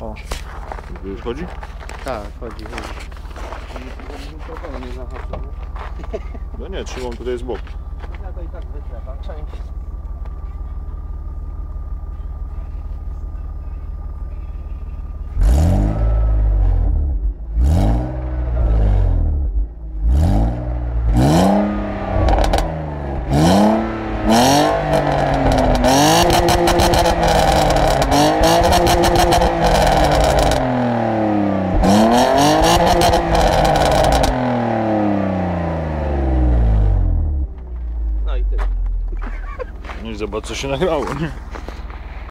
O, Już chodzi? tak, chodzi. No nie, trzymam tutaj z boku. Ja to i tak wytrzepa część. No i zobacz, co się nagrało, nie?